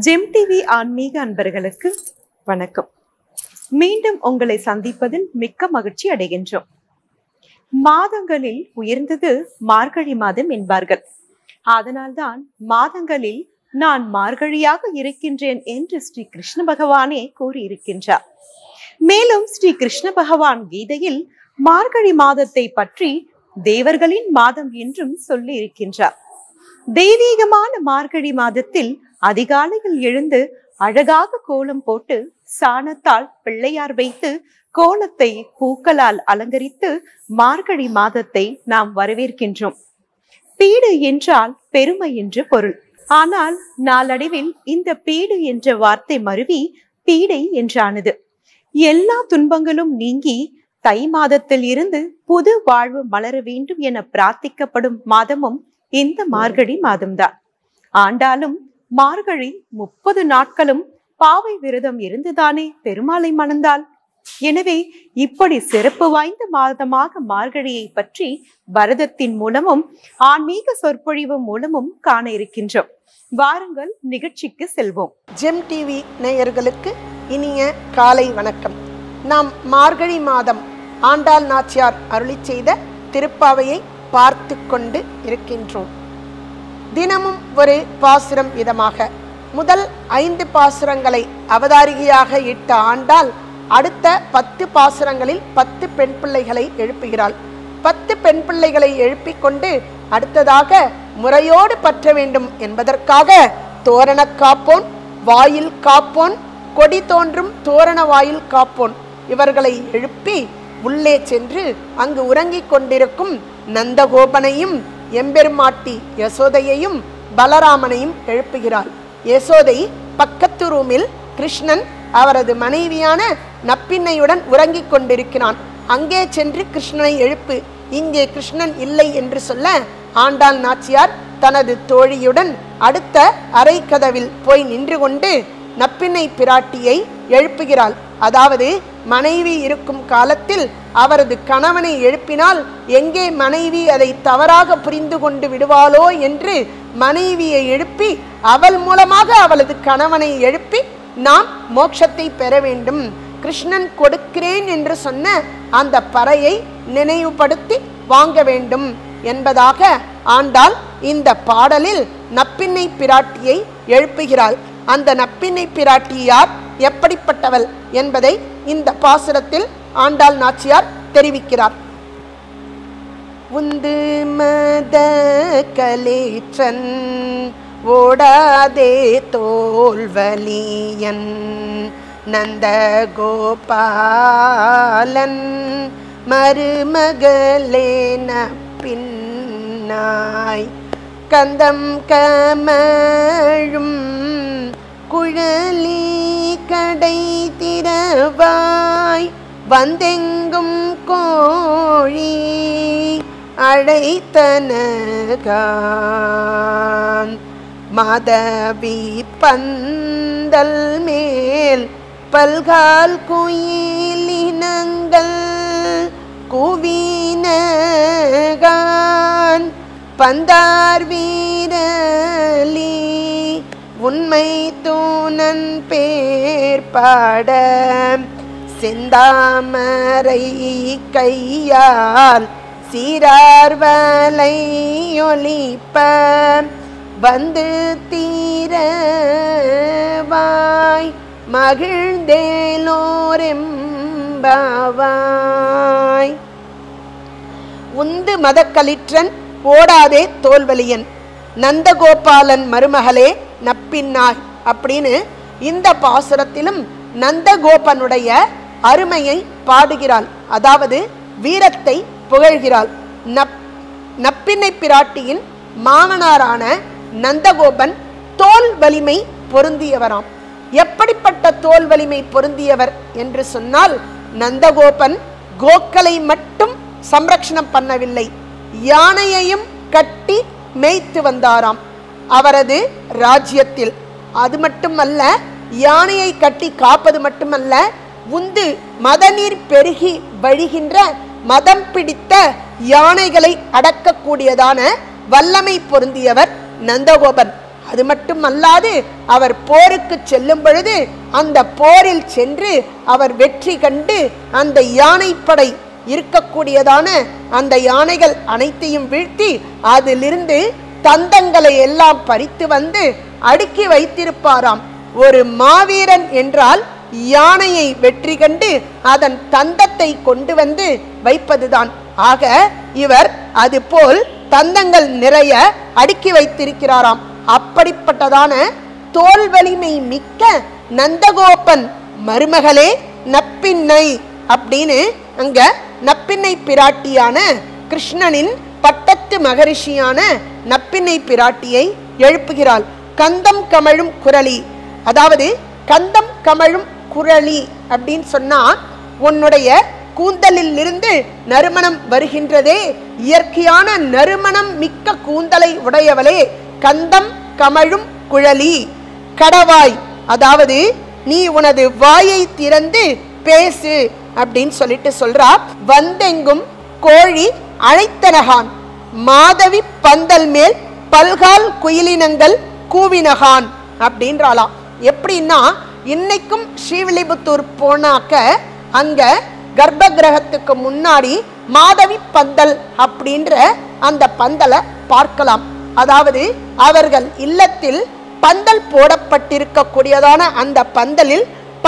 GeM TV ஆன்மீக அன்பர்களுக்கு வணக்கம். மீண்டும் உங்களை சந்திப்பதில் மிக்க மகிழ்ச்சி அடைகின்றோம். மாதங்களில் உயர்ந்தது மார்கழி மாதம் என்பார்கள். அதனால்தான் மாதங்களில் நான் மார்கழியாக இருக்கின்றேன் என்று ஸ்ரீ கிருஷ்ண பகவானே கூறியிருக்கின்றார். மேலும் ஸ்ரீ கிருஷ்ண பகவான் கீதையில் மார்கழி மாதத்தை பற்றி தேவர்களின் மாதம் என்றும் சொல்லி இருக்கின்றார். தெய்வீகமான மார்கழி மாதத்தில் அதிகாலையில் எழுந்து அழகாக கோலம் போட்டு சாணத்தால் பிள்ளையார் வைத்து கோலத்தை பூக்களால் அலங்கரித்து மார்கழி மாதத்தை நாம் வரவேற்கின்றோம். பீடு என்றால் பெருமை என்று பொருள். ஆனால் நாளடைவில் இந்த பீடு என்ற வார்த்தை மருவி பீடை என்றானது. எல்லா துன்பங்களும் நீங்கி தை மாதத்தில் இருந்து புது வாழ்வு மலர வேண்டும் என பிரார்த்திக்கப்படும் மாதமும் இந்த மார்கழி மாதம்தான். ஆண்டாலும் மார்கழி 30 நாட்களும் பாவை விரதம் இருந்துதானே பெருமாளை மணந்தாள். எனவே இப்படி சிறப்பு வாய்ந்த மாதமாக மார்கழியை பற்றி பரதத்தின் மூலமும் ஆன்மீக சொற்பொழிவு மூலமும் காண இருக்கின்றோம். வாருங்கள், நிகழ்ச்சிக்கு செல்வோம். ஜெம் டிவி நேயர்களுக்கு இனிய காலை வணக்கம். நாம் மார்கழி மாதம் ஆண்டாள் நாச்சியார் அருளி செய்த திருப்பாவையை பார்த்து கொண்டு இருக்கின்றோம். தினமும் ஒரு பாசுரம் விதமாக முதல் 5 பாசுரங்களை அவதாரிகையாக இட்ட ஆண்டாள் அடுத்த 10 பாசுரங்களில் 10 பெண் பிள்ளைகளை எழுப்புகிறாள். 10 பெண் பிள்ளைகளை எழுப்பிக் கொண்டு அடுத்ததாக முறையோடு பற்ற வேண்டும் என்பதற்காக தோரண காப்போன், வாயில் காப்போன், கொடி தோன்றும் தோரண வாயில் காப்போன் இவர்களை எழுப்பி உள்ளே சென்று அங்கு உறங்கிக் கொண்டிருக்கும் நந்தகோபனையும் எம்பெருமாட்டி யசோதையையும் பலராமனையும் எழுப்புகிறாள். யசோதை பக்கத்து ரூமில் கிருஷ்ணன் அவரது மனைவியான நப்பின்னையுடன் உறங்கிக் கொண்டிருக்கிறான். அங்கே சென்று கிருஷ்ணனை எழுப்பு, இங்கே கிருஷ்ணன் இல்லை என்று சொல்ல ஆண்டாள் நாச்சியார் தனது தோழியுடன் அடுத்த அறை கதவில் போய் நின்று கொண்டு நப்பின்னை பிராட்டியை எழுப்புகிறாள். அதாவது மனைவி இருக்கும் காலத்தில் அவரது கணவனை எழுப்பினால் எங்கே மனைவி அதை தவறாக புரிந்து கொண்டு விடுவாளோ என்று மனைவியை எழுப்பி அவள் மூலமாக அவளது கணவனை எழுப்பி நாம் மோட்சத்தை பெற வேண்டும், கிருஷ்ணன் கொடுக்கிறேன் என்று சொன்ன அந்த பறையை நினைவுபடுத்தி வாங்க வேண்டும் என்பதாக ஆண்டாள் இந்த பாடலில் நப்பின்னை பிராட்டியை எழுப்புகிறாள். அந்த நப்பின்னை பிராட்டி யார், எப்படிப்பட்டவள் என்பதை இந்த பாசுரத்தில் ஆண்டாள் நாச்சியார் தெரிவிக்கிறார். உந்து மத கலேற்றன் ஓடாதே தோல்வலியன் நந்தகோபாலன் மருமகளே நப்பின்னாய் கந்தம் கமழும் குழலி கடை திறவாய் வந்தெங்கும் கோழி அழைத்தனகான் மாதவி பந்தல் மேல் பல்கால் குயிலினங்கள் குவினகான் பந்தார் வீரலி உண்மை தூணன் பேர் பாட செந்தாமரை கையால் சீரார்வலை ஒலிப்ப வந்து தீரவாய் மகிழ்ந்தேலோரெம்பாவாய். உந்து மதக்களிற்றன் ஓடாதே தோல்வலியன் நந்தகோபாலன் மருமகளே நப்பின்னாய் அப்படின்னு இந்த பாசுரத்திலும் நந்தகோபனுடைய அருமையை பாடுகிறாள். அதாவது வீரத்தை புகழ்கிறாள். நப்பின்னை பிராட்டியின் மாமனாரான நந்தகோபன் தோல் வலிமை பொருந்தியவராம். எப்படிப்பட்ட தோல் வலிமை பொருந்தியவர் என்று சொன்னால், நந்தகோபன் கோக்களை மட்டும் சம்ரக்ஷணம் பண்ணவில்லை, யானையையும் கட்டி மேய்த்து வந்தாராம் அவரது ராஜ்யத்தில். அது மட்டுமல்ல, யானையை கட்டி காப்பது மட்டுமல்ல, உந்து மதநீர் பெருகி வழிகின்ற மதம் பிடித்த யானைகளை அடக்கக்கூடியதான வல்லமை பொருந்தியவர் நந்தகோபன். அது மட்டுமல்லாது அவர் போருக்கு செல்லும் பொழுது அந்த போரில் சென்று அவர் வெற்றி கண்டு அந்த யானைப்படை இருக்கக்கூடியதான அந்த யானைகள் அனைத்தையும் வீழ்த்தி அதிலிருந்து தந்தங்களை எல்லாம் பறித்து வந்து அடுக்கி வைத்திருப்பாராம். ஒரு மாவீரன் என்றால் யானையை வெற்றி கண்டு அதன் தந்தத்தை கொண்டு வந்து வைப்பதுதான். ஆக இவர் அதுபோல் தந்தங்கள் நிறைய அடுக்கி வைத்திருக்கிறாராம். அப்படிப்பட்டதான தோல் வலிமை மிக்க நந்தகோபன் மருமகளே நப்பின்னை அப்படின்னு அங்க நப்பின்னை பிராட்டியான கிருஷ்ணனின் பட்டத்து மகரிஷியான நப்பின்னை பிராட்டியை எழுப்புகிறாள். கந்தம் கமழும் குரலி, அதாவது கந்தம் கமழும் குரலி அப்படின்னு சொன்னா உன்னுடைய கூந்தலில் இருந்து நறுமணம் வருகின்றதே, இயற்கையான நறுமணம் மிக்க கூந்தலை உடையவளே, கந்தம் கமழும் குழலி. கடவாய், அதாவது நீ உனது வாயை திறந்து பேசு அப்படின்னு சொல்லிட்டு சொல்றா. வந்தெங்கும் கோழி அழைத்தனகான், மாதவி பந்தல் மேல் பல்கால் குயிலினங்கள் கூவினகான் அப்படின்றாலாம். எப்படின்னா இன்னைக்கும் ஸ்ரீவில்லிபுத்தூர் போனாக்க அங்க கர்ப்ப கிரகத்துக்கு முன்னாடி மாதவி பந்தல் அப்படின்ற அந்த பந்தலை பார்க்கலாம். அதாவது அவர்கள் இல்லத்தில் பந்தல் போடப்பட்டிருக்க கூடியதான அந்த பந்தலில்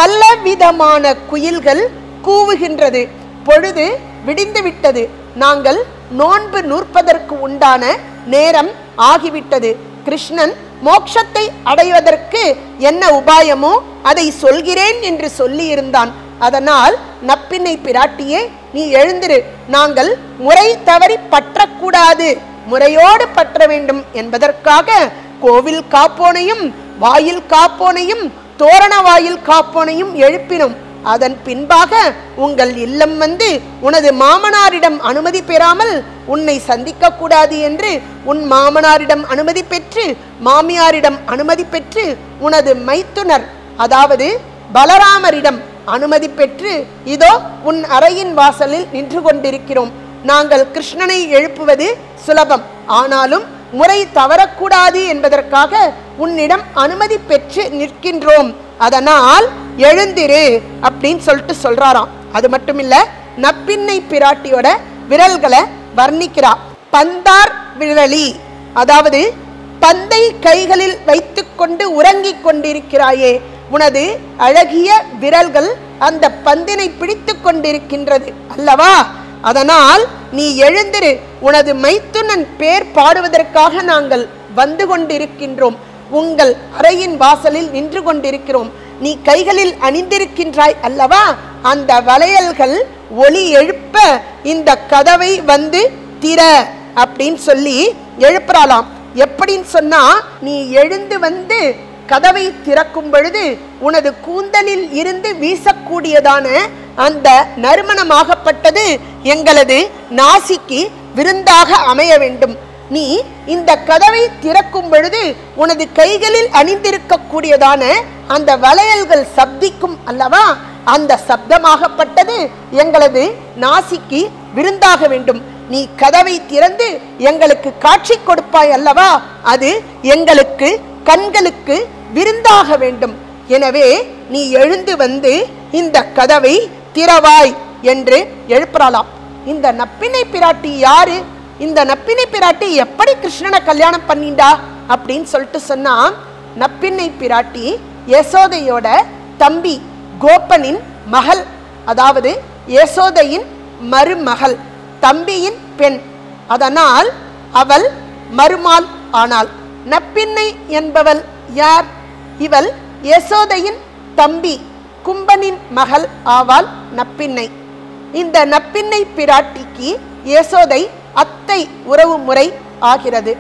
பலவிதமான குயில்கள் கூவுகின்றது. பொழுது விடிந்து விட்டது, நாங்கள் நோன்பு நூற்பதற்கு உண்டான நேரம் ஆகிவிட்டது. கிருஷ்ணன் மோட்சத்தை அடைவதற்கு என்ன உபாயமோ அதை சொல்கிறேன் என்று சொல்லி இருந்தான். அதனால் நப்பின்னை பிராட்டியே நீ எழுந்திரு, நாங்கள் முறை தவறி பற்றக்கூடாது, முறையோடு பற்ற வேண்டும் என்பதற்காக கோவில் காப்போனையும் வாயில் காப்போனையும் தோரண வாயில் காப்போனையும் எழுப்பினோம். அதன் பின்பாக உங்கள் இல்லம் வந்து உனது மாமனாரிடம் அனுமதி பெறாமல் உன்னை சந்திக்க கூடாது என்று உன் மாமனாரிடம் அனுமதி பெற்று மாமியாரிடம் அனுமதி பெற்று உனது மைத்துனர் அதாவது பலராமரிடம் அனுமதி பெற்று இதோ உன் அறையின் வாசலில் நின்று கொண்டிருக்கிறோம். நாங்கள் கிருஷ்ணனை எழுப்புவது சுலபம், ஆனாலும் முறை தவறக்கூடாது என்பதற்காக உன்னிடம் அனுமதி பெற்று நிற்கின்றோம். அதனால் எழுந்திரு அப்படின்னு சொல்லிட்டு சொல்றாராம். அது மட்டும் இல்ல, நப்பின்னை பிராட்டியோட விரல்களை வர்ணிக்கிறா. பந்தார் விரலி, அதாவது பந்தை கைகளில் வைத்துக் கொண்டு உறங்கிக் கொண்டிருக்கிறாயே, உனது அழகிய விரல்கள் அந்த பந்தினை பிடித்து கொண்டிருக்கின்றது அல்லவா? அதனால் நீ எழுந்திரு, உனது மைத்துனன் பேர் பாடுவதற்காக நாங்கள் வந்து கொண்டிருக்கின்றோம். உங்கள் அறையின் வாசலில் நின்று கொண்டிருக்கிறோம். நீ கைகளில் அணிந்திருக்கின்றாய் அல்லவா, அந்த வளையல்கள் ஒளி எழுப்ப இந்த கதவை வந்து திற அப்படின்னு சொல்லி எழுப்புறாளாம். எப்படின்னு சொன்னா, நீ எழுந்து வந்து கதவை திறக்கும் பொழுது உனது கூந்தலில் இருந்து வீசக்கூடியதான அந்த நறுமணமாகப்பட்டது எங்களது நாசிக்கு விருந்தாக அமைய வேண்டும். நீ இந்த கதவை திறக்கும் பொழுது உனது கைகளில் அணிந்திருக்க கூடியதான அந்த வளையல்கள் சப்திக்கும் அல்லவா, அந்த சப்தமாகப்பட்டது எங்களது நாசிக்கு விருந்தாக வேண்டும். நீ கதவை திறந்து எங்களுக்கு காட்சி கொடுப்பாய் அல்லவா, அது எங்களுக்கு கண்களுக்கு விருந்தாக வேண்டும். எனவே நீ எழுந்து வந்து இந்த கதவை திறவாய் என்று எழுப்புறாளாம். இந்த நப்பினை பிராட்டி யாரு? இந்த நப்பினை பிராட்டி எப்படி கிருஷ்ணனை கல்யாணம் பண்ணிண்டா அப்படின்னு சொல்லிட்டு சொன்னா, நப்பினை பிராட்டி யசோதையோட தம்பி கோபனின் மகள், அதாவது யசோதையின் மருமகள், தம்பியின் பெண். அதனால் அவள் மருமாள் ஆனாள். நப்பின்னை என்பவள் யார்? இவள் யசோதையின் தம்பி கும்பனின் மகள் ஆவாள் நப்பின்னை. இந்த நப்பின்னை பிராட்டிக்கு யசோதை அத்தை உறவு முறை ஆகிறது.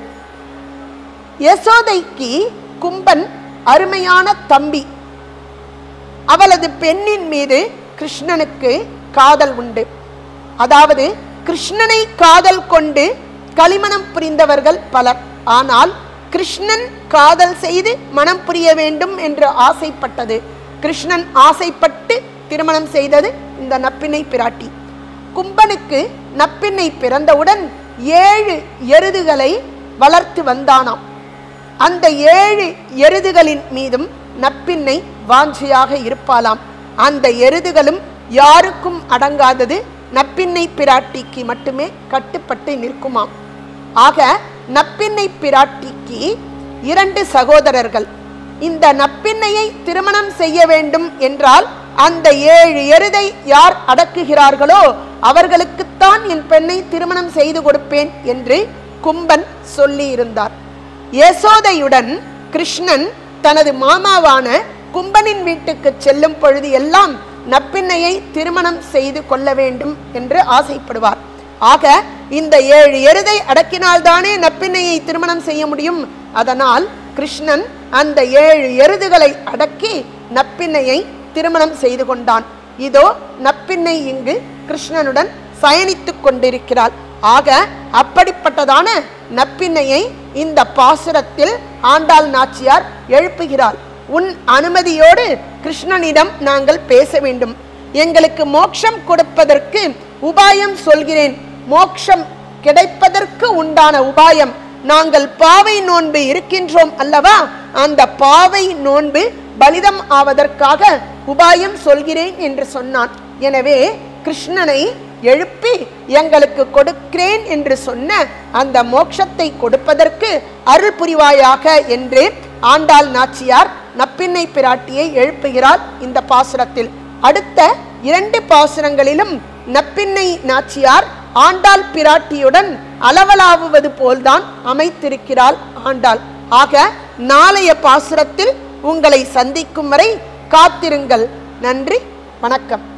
யசோதைக்கு கும்பன் அருமையான தம்பி. அவளது பெண்ணின் மீது கிருஷ்ணனுக்கு காதல் உண்டு. அதாவது கிருஷ்ணனை காதல் கொண்டு களிமணம் புரிந்தவர்கள் பலர். ஆனால் கிருஷ்ணன் காதல் செய்து மனம் புரிய வேண்டும் என்று ஆசைப்பட்டது. கிருஷ்ணன் ஆசைப்பட்டு திருமணம் செய்தது இந்த நப்பின்னை பிராட்டி. கும்பனுக்கு நப்பின்னை பிறந்தவுடன் 7 எருதுகளை வளர்த்து வந்தானாம். அந்த 7 எருதுகளின் மீதும் நப்பின்னை வாஞ்சையாக இருப்பாளாம். அந்த எருதுகளும் யாருக்கும் அடங்காதது, நப்பின்னை பிராட்டிக்கு மட்டுமே கட்டுப்பட்டு நிற்குமாம். ஆக நப்பின்னை பிராட்டிக்கு 2 சகோதரர்கள். இந்த நப்பின்னையை திருமணம் செய்ய வேண்டும் என்றால் அந்த 7 எருதை யார் அடக்குகிறார்களோ அவர்களுக்குத்தான் என் பெண்ணை திருமணம் செய்து கொடுப்பேன் என்று கும்பன் சொல்லி இருந்தார். யசோதையுடன் கிருஷ்ணன் தனது மாமாவான கும்பனின் வீட்டுக்கு செல்லும் பொழுது எல்லாம் நப்பின்னையை திருமணம் செய்து கொள்ள வேண்டும் என்று ஆசைப்படுவார். ஆக இந்த 7 எருதை அடக்கினால்தானே நப்பின்னையை திருமணம் செய்ய முடியும். அதனால் கிருஷ்ணன் அந்த 7 எருதுகளை அடக்கி நப்பின்னையை திருமணம் செய்து கொண்டான். இதோ நப்பின்னை இங்கு கிருஷ்ணனுடன் பயணித்துக் கொண்டிருக்கிறாள். ஆக அப்படிப்பட்டதான நப்பின்னையை இந்த பாசுரத்தில் ஆண்டாள் நாச்சியார் எழுப்புகிறாள். உன் அனுமதியோடு கிருஷ்ணனிடம் நாங்கள் பேச வேண்டும். எங்களுக்கு மோட்சம் கொடுப்பதற்கு உபாயம் சொல்கிறேன். மோட்சம் கிடைப்பதற்கு உண்டான உபாயம், நாங்கள் பாவை நோன்பு இருக்கின்றோம் அல்லவா, அந்த பாவை நோன்பு பலிதம் ஆவதற்காக உபாயம் சொல்கிறேன் என்று சொன்னான். எனவே கிருஷ்ணனை எழுப்பி எங்களுக்கு கொடுக்கிறேன் என்று சொன்ன அந்த மோட்சத்தை கொடுப்பதற்கு அருள் புரிவாயாக என்று ஆண்டாள் நாச்சியார் நப்பின்னை பிராட்டியை எழுப்புகிறாள் இந்த பாசுரத்தில். அடுத்த 2 பாசுரங்களிலும் நப்பின்னை நாச்சியார் ஆண்டாள் பிராட்டியுடன் அளவலாவுவது போல்தான் அமைத்திருக்கிறாள் ஆண்டாள். ஆக நாளைய பாசுரத்தில் உங்களை சந்திக்கும் வரை காத்திருங்கள். நன்றி, வணக்கம்.